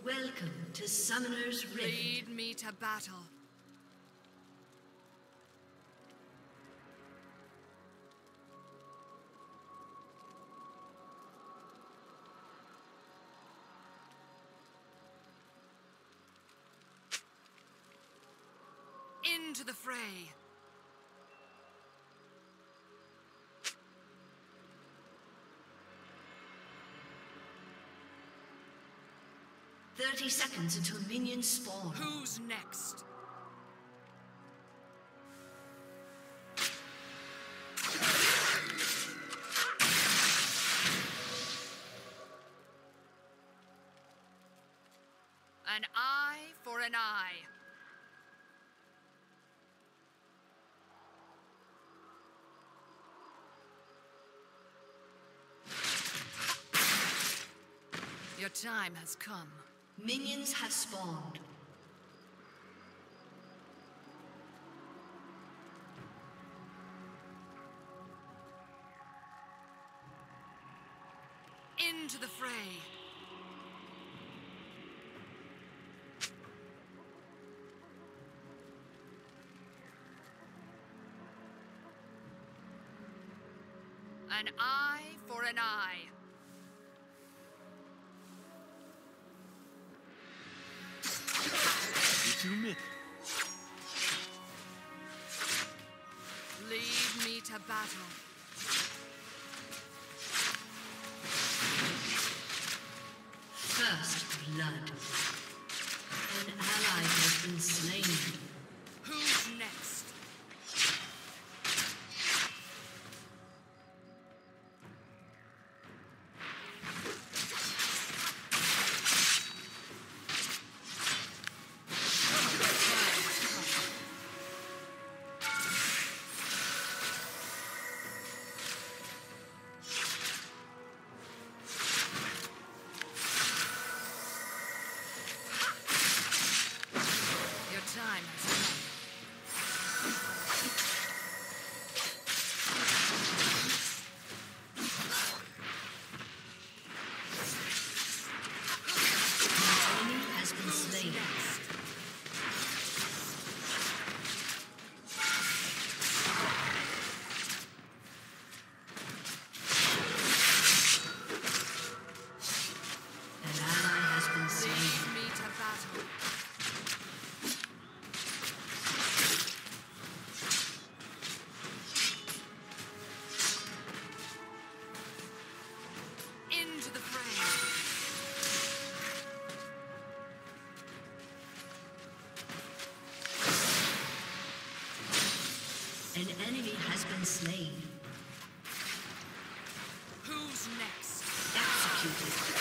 Welcome to Summoner's Rift. Lead me to battle. Into the fray. 30 seconds until minions spawn. Who's next? An eye for an eye. Your time has come. Minions have spawned. Into the fray. An eye for an eye. Lead me to battle. First blood. An ally has been slain. Who's next? Time has come. An enemy has been slain. An ally has been slain. Lead me to battle. Into the fray. An enemy has been slain. Who's next? Executed.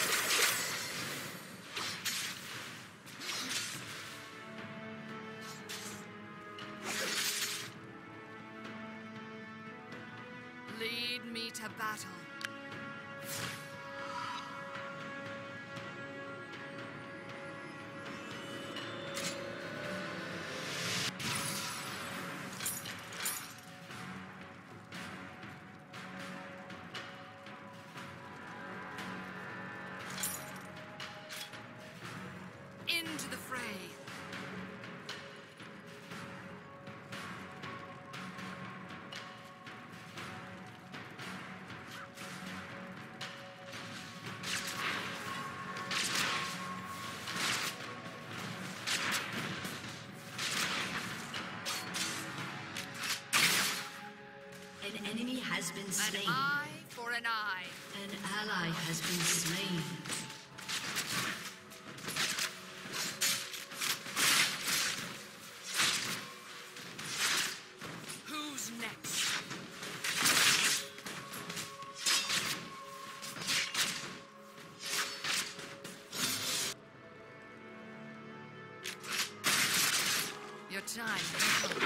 Lead me to battle. Into the fray. An enemy has been An slain. eye for an eye. An ally has been slain. Who's next? Your time has come.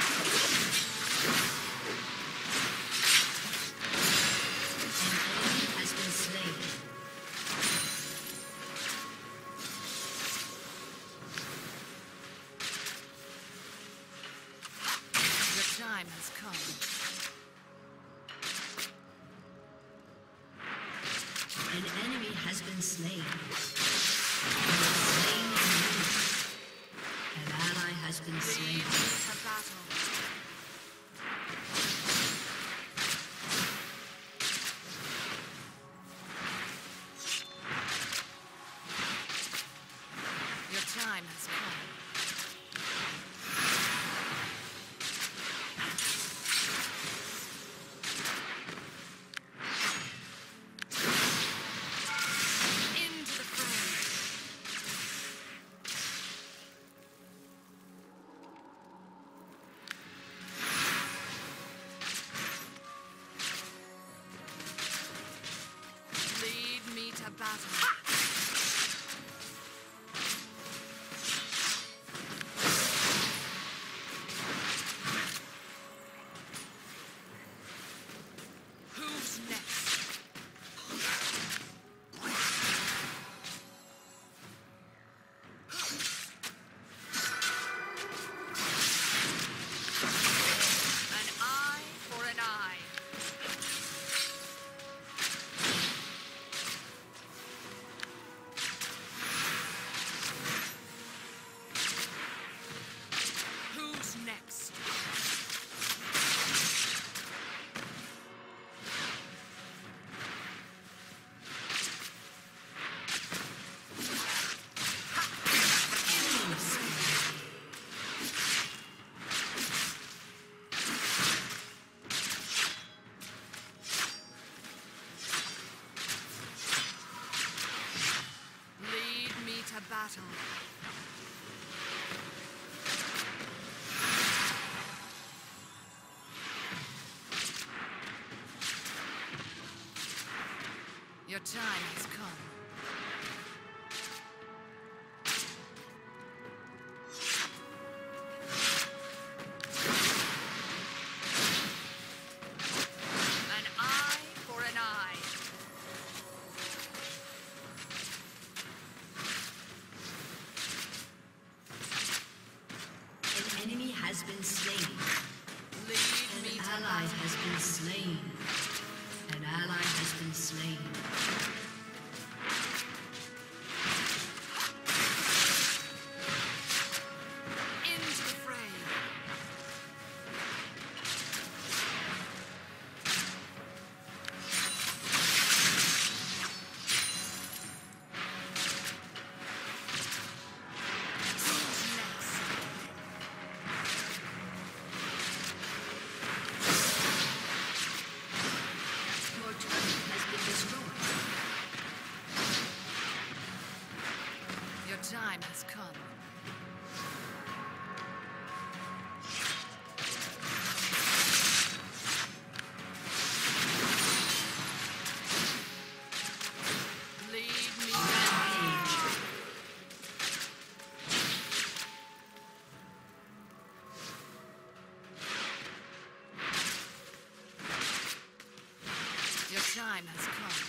An enemy has been slain. Your time has come. An enemy has been slain. You have slain battle. Who's next? An eye for an eye. Who's next? Lead me to battle. Your time has come. An eye for an eye. An enemy has been slain. Lead me An to ally battle. has been slain. An ally has been slain. Into the fray. Who's next? Your turret has been destroyed. Your time has come. Lead me Rampage. Your time has come.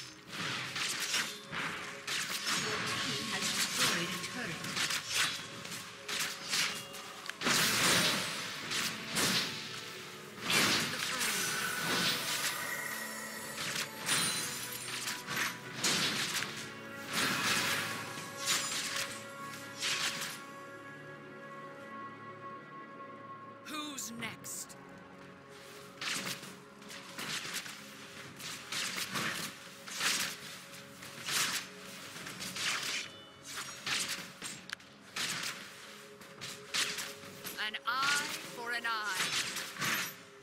Your team has destroyed a turret. Into the fray. Who's next? An eye for an eye.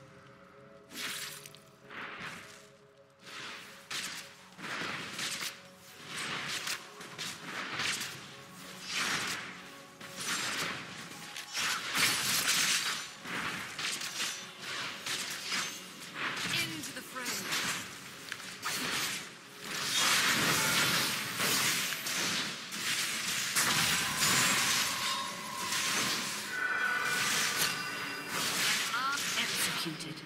Into the fray. Executed.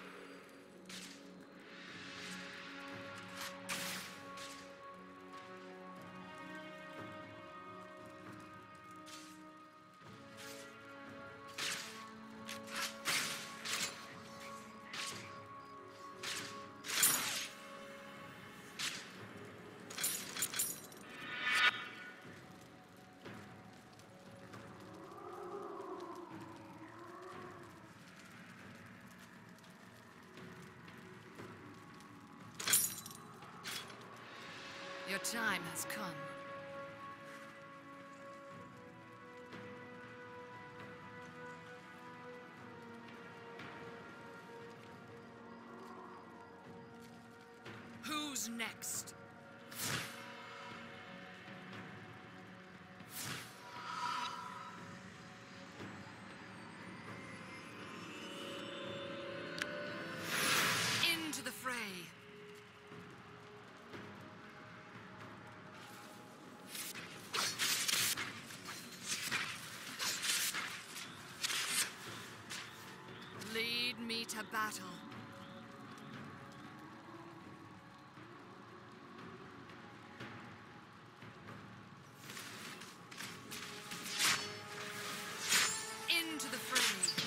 Your time has come. Who's next? Into the fray. to battle. Into the fray.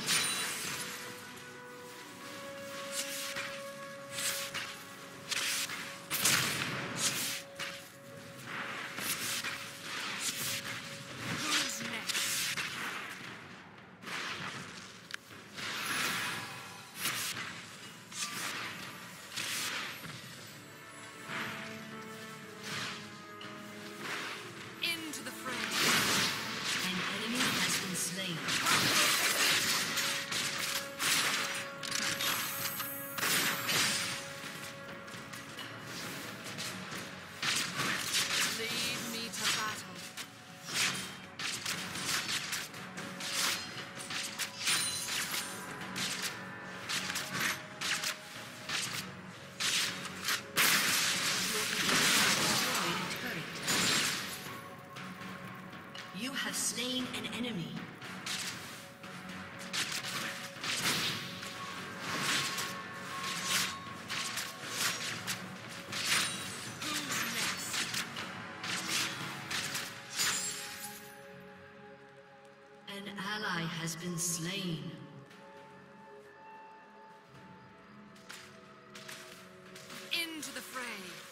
Slain an enemy. Who's next? An ally has been slain. Into the fray.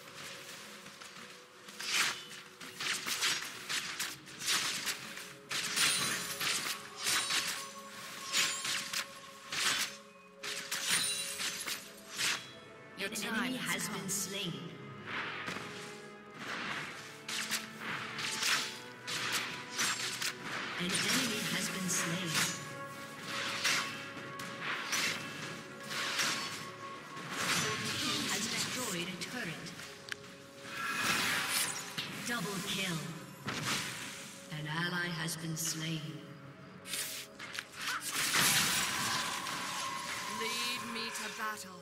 An enemy has been slain. An enemy has been slain. Your team has destroyed a turret. Double kill. An ally has been slain. Lead me to battle.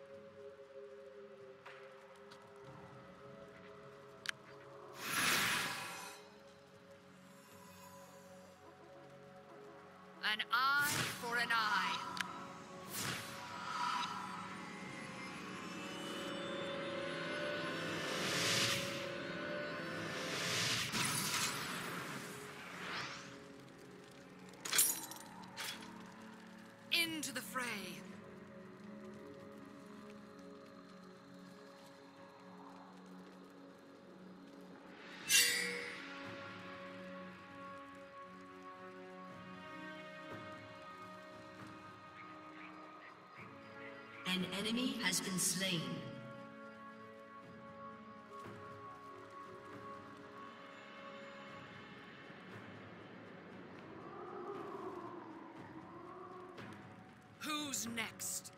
An eye for an eye. Into the fray. An enemy has been slain. Who's next?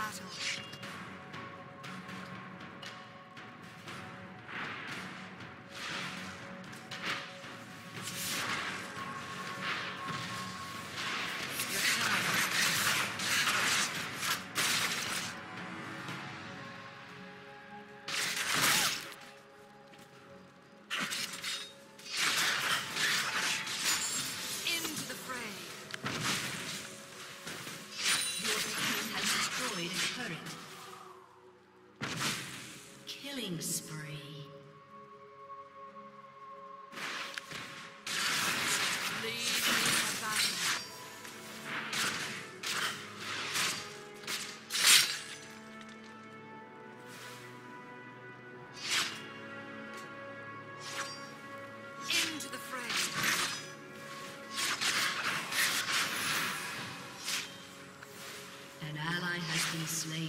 battle. Killing spree. Lead me to battle. Into the fray. An ally has been slain.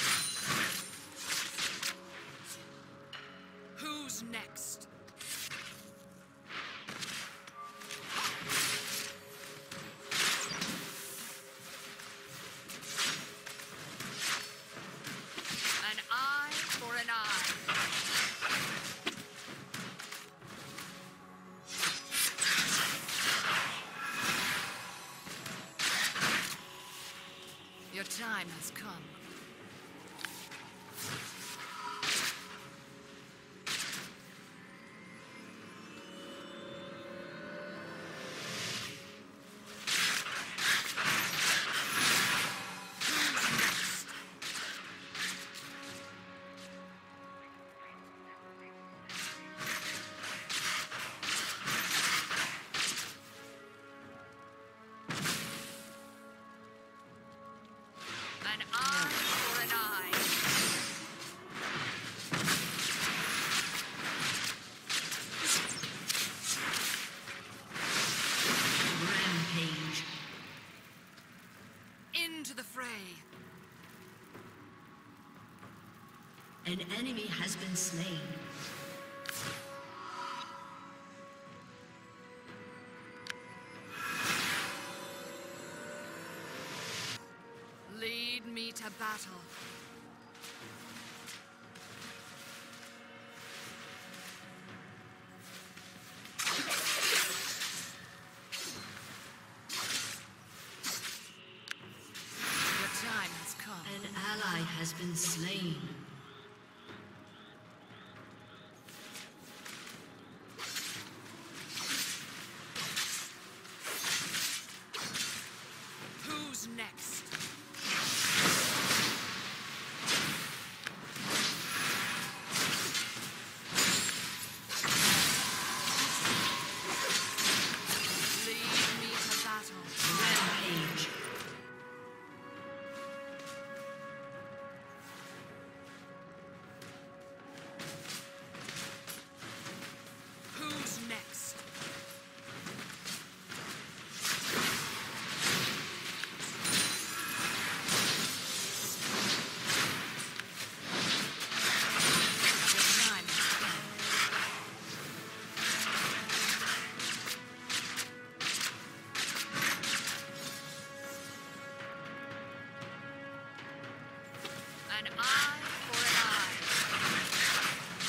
Who's next? An eye for an eye. Your time has come. An eye for an eye. Rampage. Into the fray. An enemy has been slain. Lead me to battle. Your time has come. An ally has been slain. Who's next? Lead me to battle. Rampage. Who's next? Your time has come. An eye for an eye.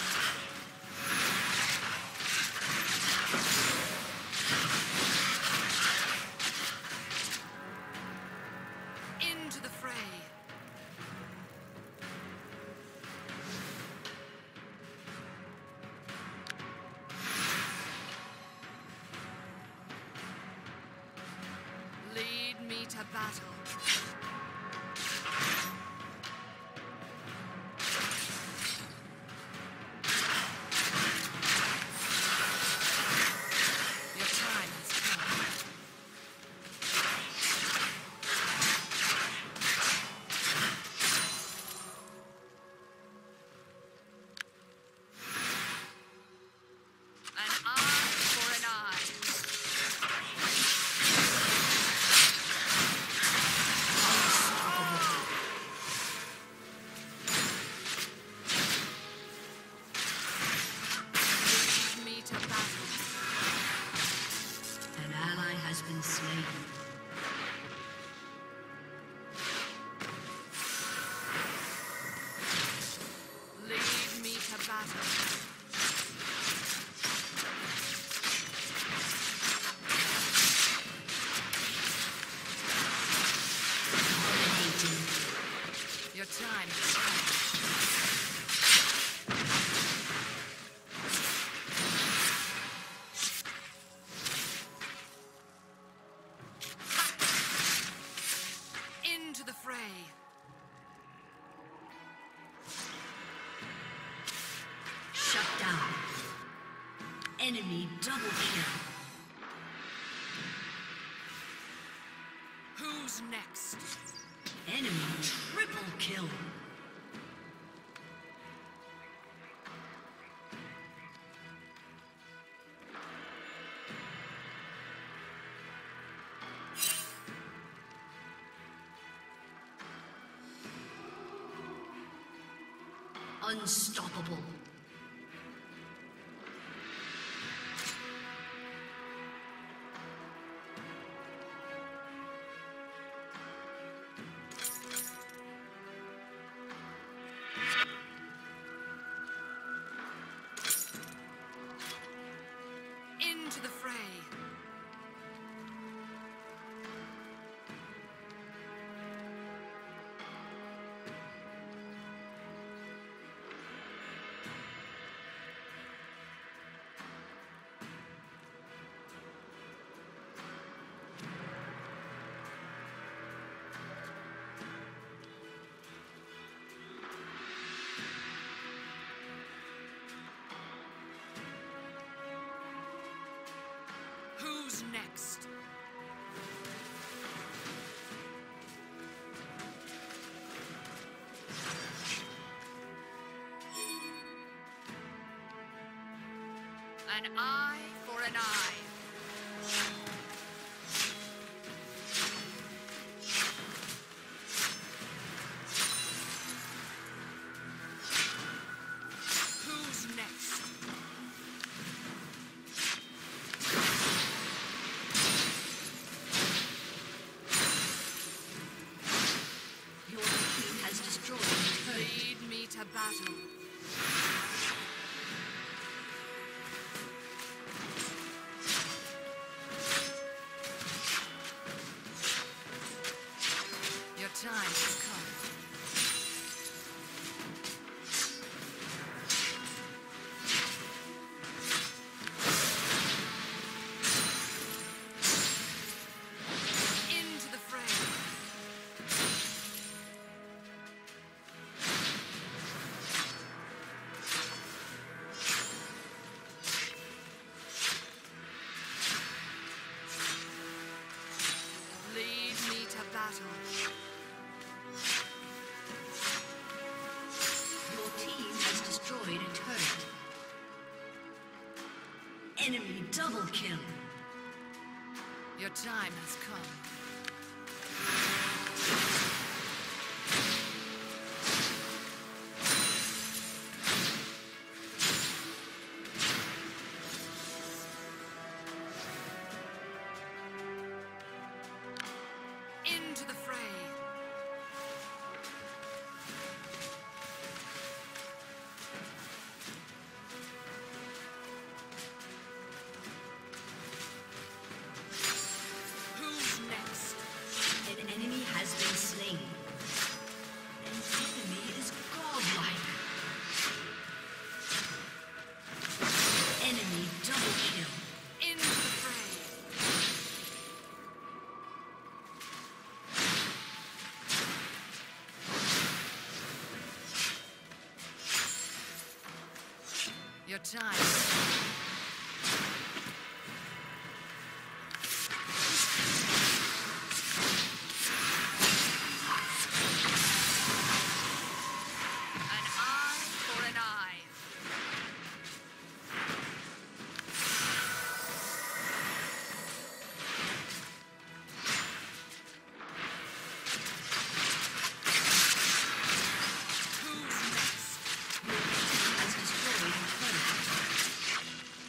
Into the fray. Lead me to battle. Your time has come. An eye for an eye. battle. Your time has come. Into the fray. Shut down. Enemy double kill. Who's next? Enemy triple kill. Unstoppable. Into the fray. Who's next? An eye for an eye. Who's next? Your team has destroyed a turret. Lead me to battle. Your time has come. Into the fray. Lead me to battle. Your team has destroyed a turret. Enemy double kill. Your time has come. Into the fray. Who's next? An enemy has been slain. An enemy is godlike. Enemy double kill. Into the fray. Your time. An eye for an eye. Who's next? Has destroyed a turret.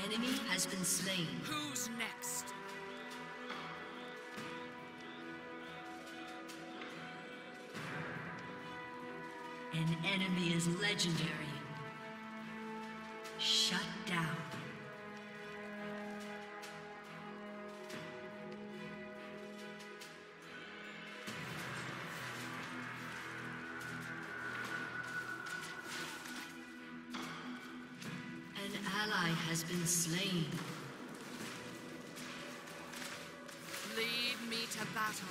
enemy has been slain. Who's next? An enemy is legendary. Shut down. An ally has been slain. Lead me to battle.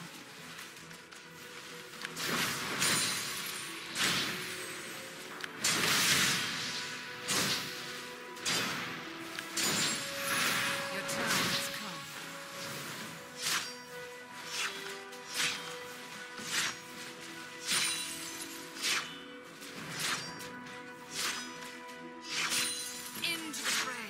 Your time has come. Into the fray.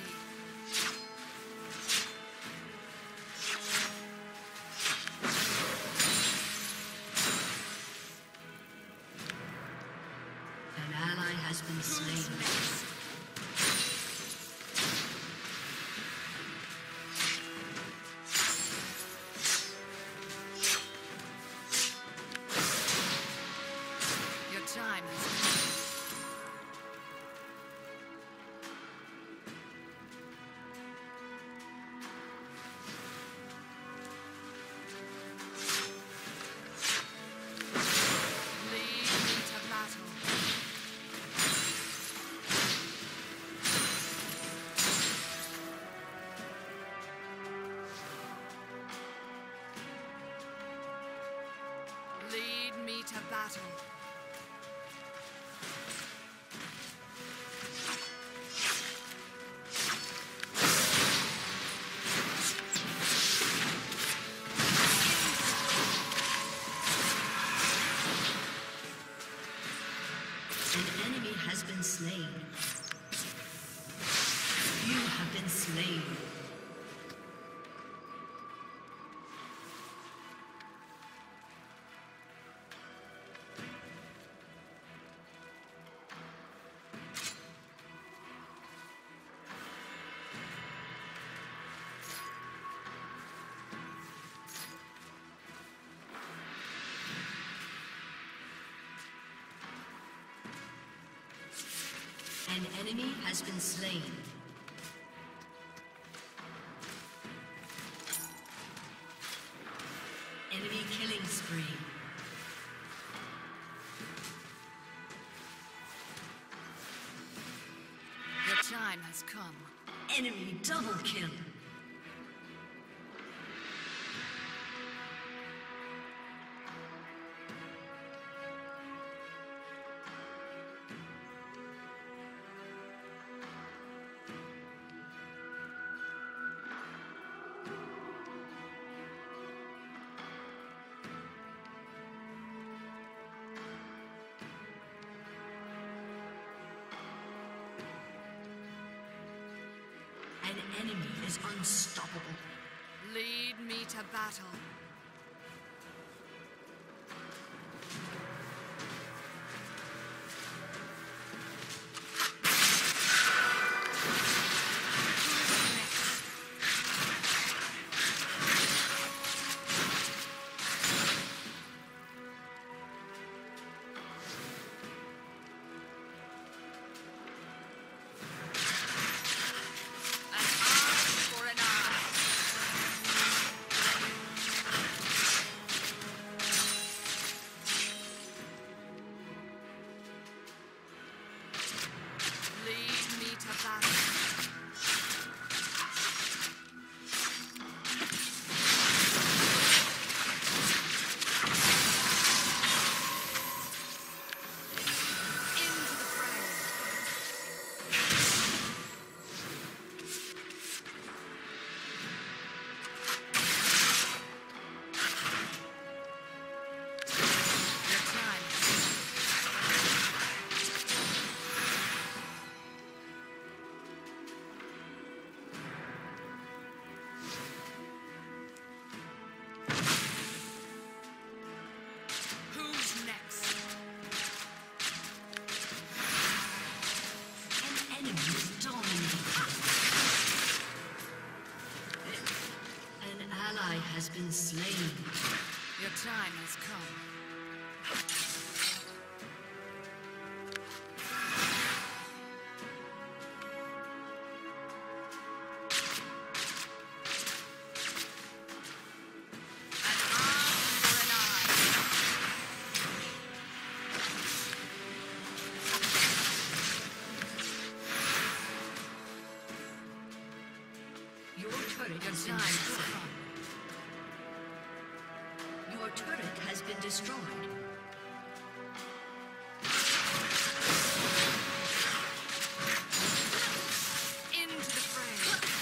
An ally has been Who's slain. next? Your time has come. Lead me to battle. Lead me to battle. An enemy has been slain. You have been slain. An enemy has been slain. Enemy killing spree. Your time has come. Enemy double kill. An enemy is unstoppable. Lead me to battle. An eye for an eye. ally has been slain. Your time has come. Your turret has been Time has destroyed. come. Your turret has been destroyed. Into the fray.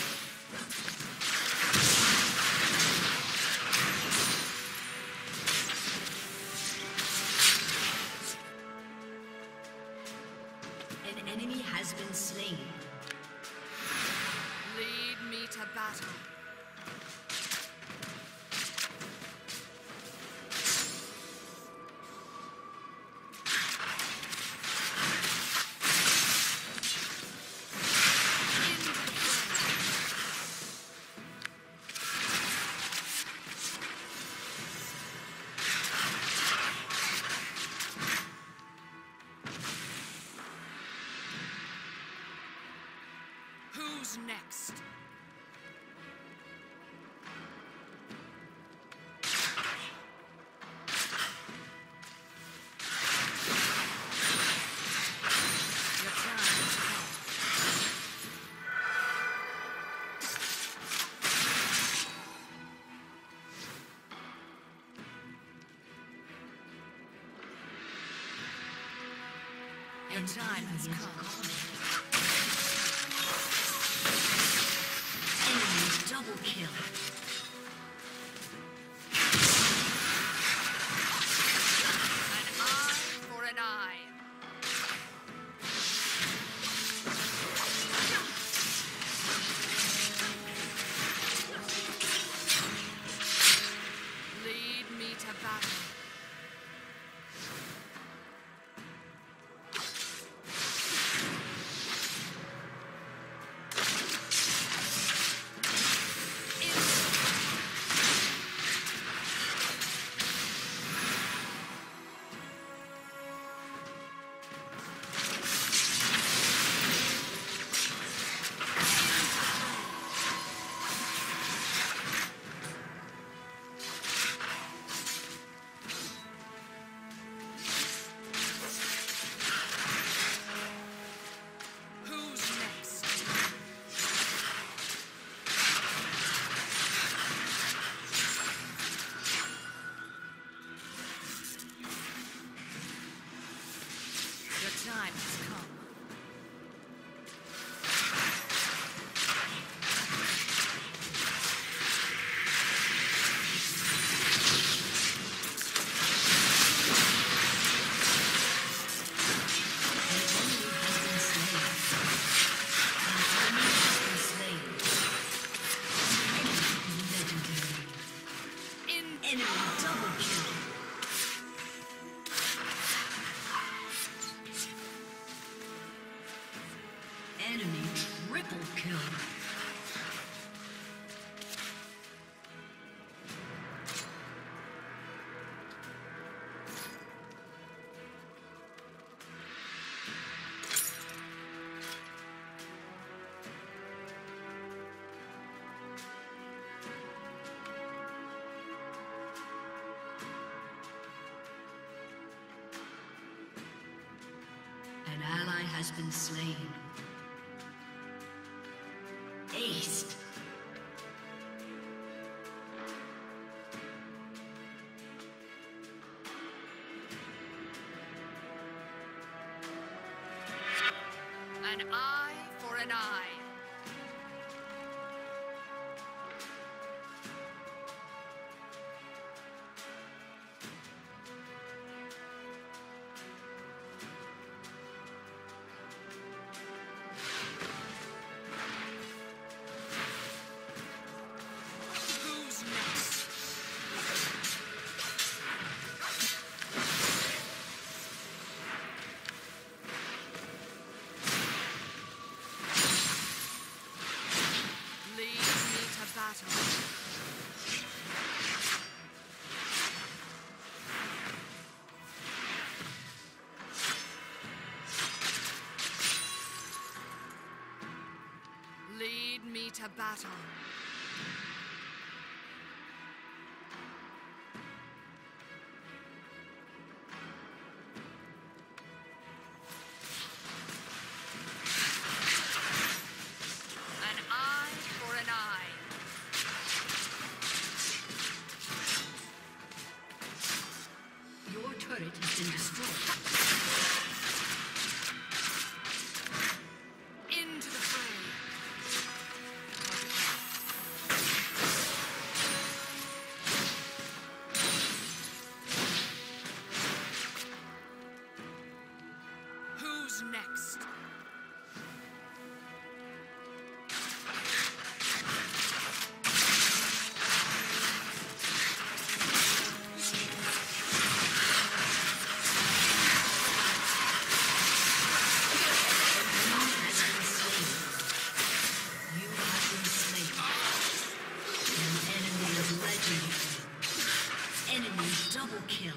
An enemy has been slain. Lead me to battle. Who's next? Your time has come. Your time has come. Enemy double kill. An eye for an eye. Lead me to battle. Who's next? Your time has come. In Enemy double kill. Enemy triple kill. An ally has been slain. Aced. an eye for an eye. Who's next? Lead me to battle. to battle. An eye for an eye. Your turret has been destroyed. Into the fray. Who's next? You have been slain. An enemy is legendary. Enemy double kill.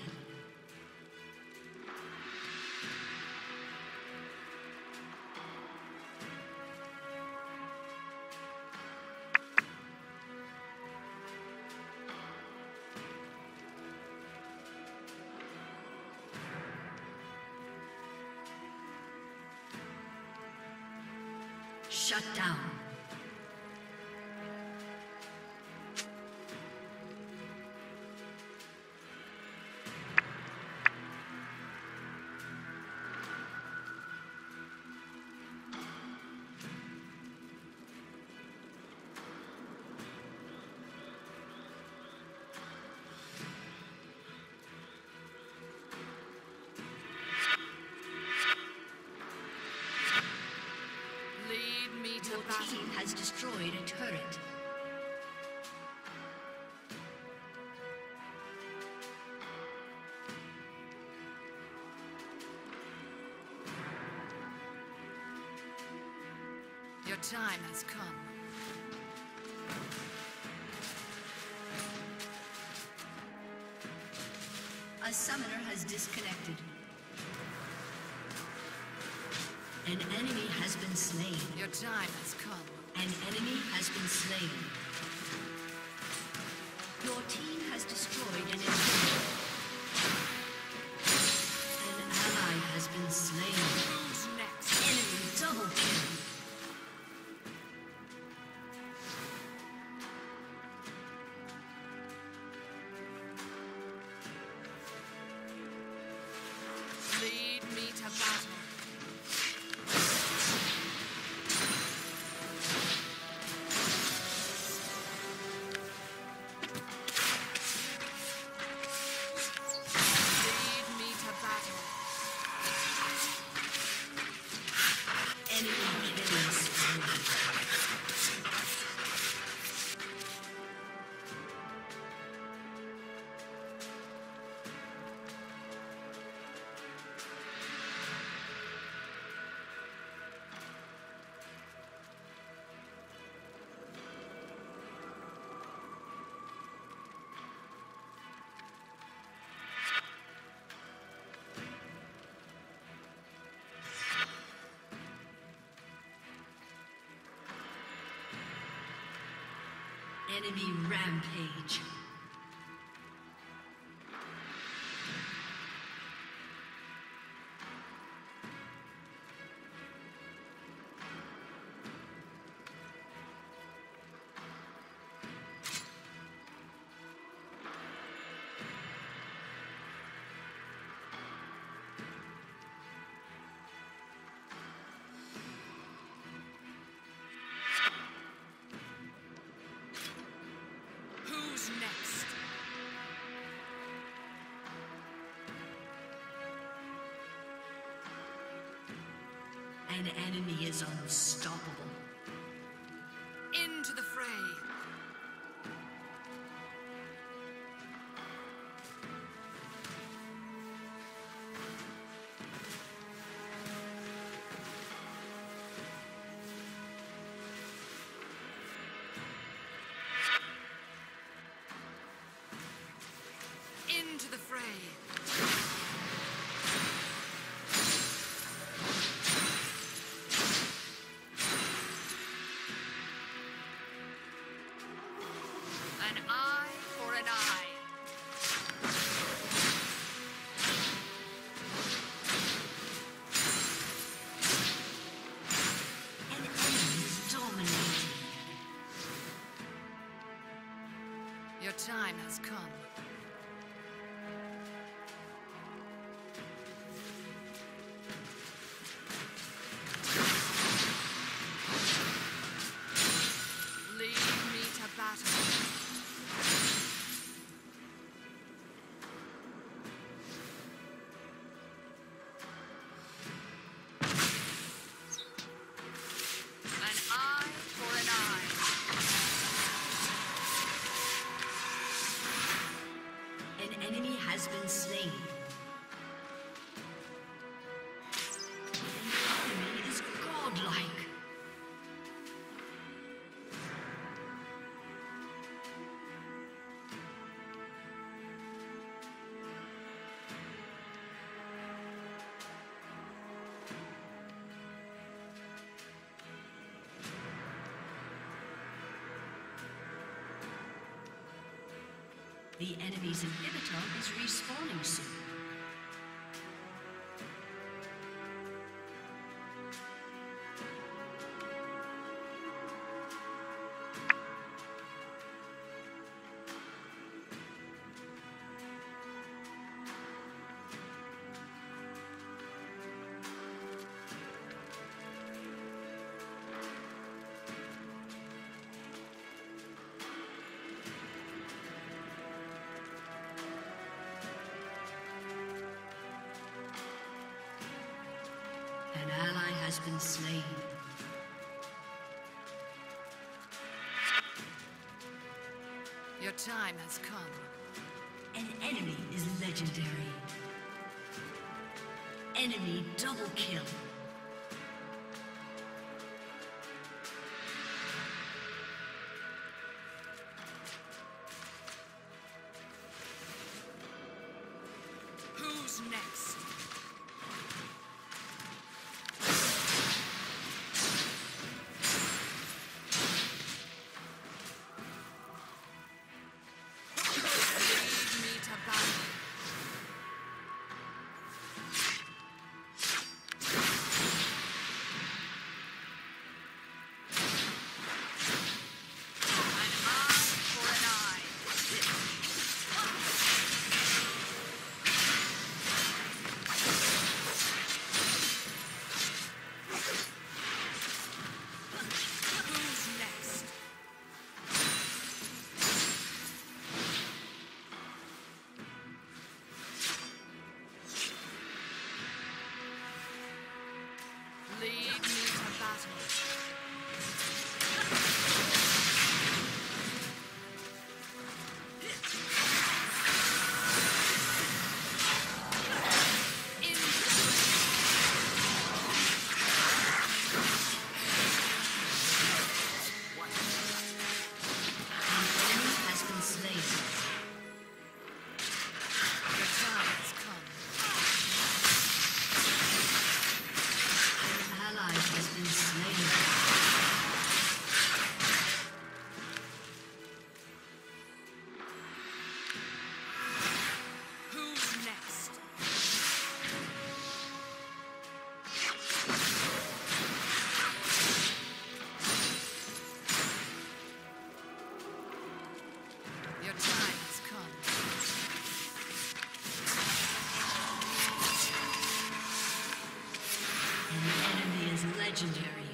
Shut down. Lead me to Your battle. team has destroyed a turret. Your time has come. A summoner has disconnected. An enemy has been slain. Your time has come. An enemy has been slain. Your team has destroyed an enemy. An ally has been slain. Who's next? Enemy double kill. Lead me to battle. Lead me to battle. Enemy killing spree. Enemy rampage. Who's next? An enemy is unstoppable. Into the fray. Into the fray. Your time has come. Lead me to battle. An eye for an eye. An enemy has been slain. An enemy is godlike. The enemy's inhibitor is respawning soon. An ally has been slain. Your time has come. An enemy is legendary. Enemy double kill. Who's next? Lead me to battle. An eye for an eye. Who's next? Lead me to battle. An enemy has been slain. Your time has come. An ally has been slain. Who's next? Your time has come. An enemy is legendary.